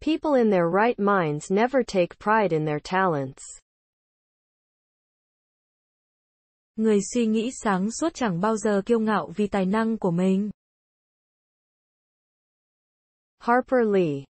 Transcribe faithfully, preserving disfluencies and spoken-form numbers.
People in their right minds never take pride in their talents. Người suy nghĩ sáng suốt chẳng bao giờ kiêu ngạo vì tài năng của mình. Harper Lee.